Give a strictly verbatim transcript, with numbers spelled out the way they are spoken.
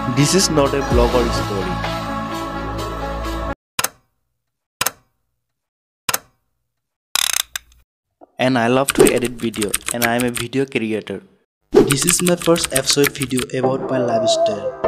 This is not a blog or story. And I love to edit video, and I am a video creator. This is my first episode video about my lifestyle.